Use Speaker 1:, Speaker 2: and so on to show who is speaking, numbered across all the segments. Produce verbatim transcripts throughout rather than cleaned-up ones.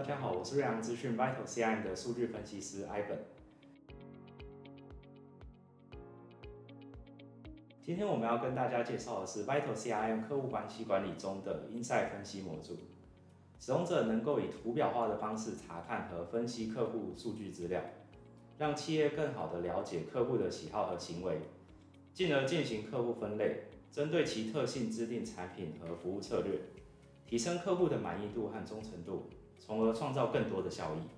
Speaker 1: 大家好，我是瑞阳资讯 Vital C R M 的数据分析师 Ivan。今天我们要跟大家介绍的是 Vital C R M 客户关系管理中的 Insight 分析模组。使用者能够以图表化的方式查看和分析客户数据资料，让企业更好地了解客户的喜好和行为，进而进行客户分类，针对其特性制定产品和服务策略，提升客户的满意度和忠诚度，从而创造更多的效益。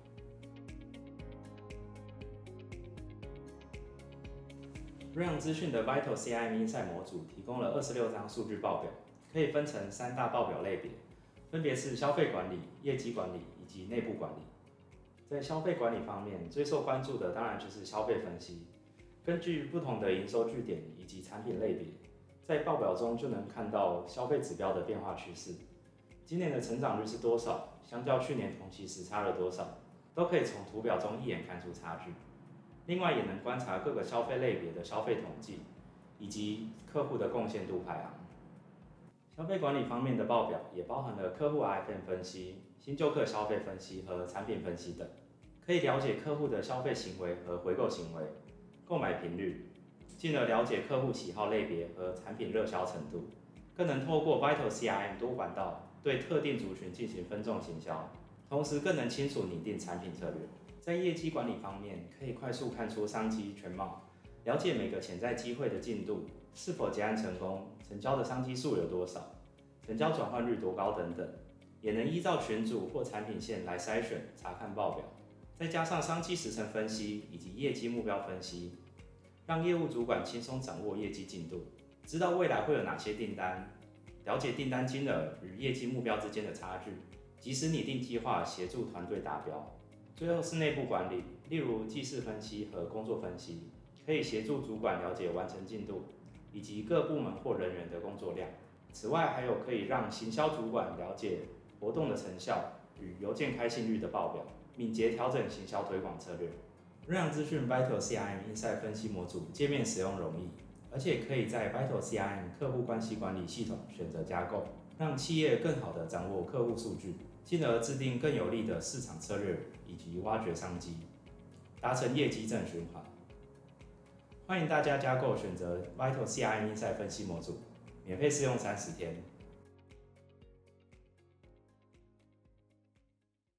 Speaker 1: 瑞阳资讯的 Vital C R M Insight 模组提供了二十六张数据报表，可以分成三大报表类别，分别是消费管理、业绩管理以及内部管理。在消费管理方面，最受关注的当然就是消费分析。根据不同的营收据点以及产品类别，在报表中就能看到消费指标的变化趋势。今年的成长率是多少？相较去年同期时差了多少？都可以从图表中一眼看出差距。另外，也能观察各个消费类别的消费统计，以及客户的贡献度排行。消费管理方面的报表也包含了客户 R F M 分析、新旧客消费分析和产品分析等，可以了解客户的消费行为和回购行为、购买频率，进而了解客户喜好类别和产品热销程度，更能透过 Vital C R M 多管道对特定族群进行分众行销，同时更能清楚拟定产品策略。在业绩管理方面，可以快速看出商机全貌，了解每个潜在机会的进度，是否结案成功，成交的商机数有多少，成交转换率多高等等，也能依照群组或产品线来筛选查看报表。再加上商机时程分析以及业绩目标分析，让业务主管轻松掌握业绩进度，知道未来会有哪些订单，了解订单金额与业绩目标之间的差距，及时拟定计划，协助团队达标。最后是内部管理，例如技术分析和工作分析，可以协助主管了解完成进度以及各部门或人员的工作量。此外，还有可以让行销主管了解活动的成效与邮件开信率的报表，敏捷调整行销推广策略。瑞阳资讯 Vital C R M Insight 分析模组界面使用容易，而且可以在 Vital C R M 客户关系管理系统选择加购，让企业更好地掌握客户数据，进而制定更有利的市场策略以及挖掘商机，达成业绩正循环。欢迎大家加购选择 Vital C R M Insight 分析模组，免费试用三十天。